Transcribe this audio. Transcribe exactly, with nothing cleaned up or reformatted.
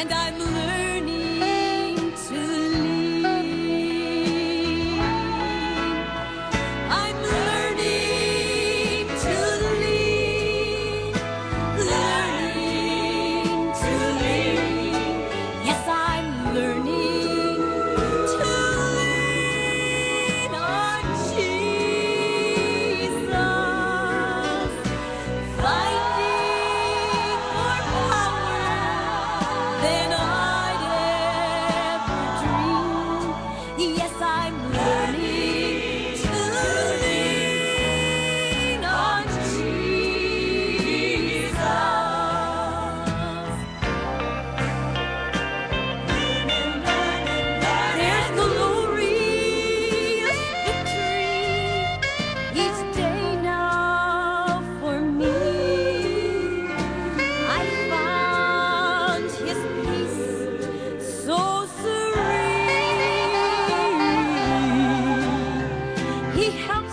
and I'm learning to lean. I'm learning to lean, learning to lean. Yes, I'm learning to lean on Jesus, finding more power than I'd ever dreamed. Yes, I'm learning to lean on Jesus. There's glorious victory each day now for me. I found His peace so serene. He helps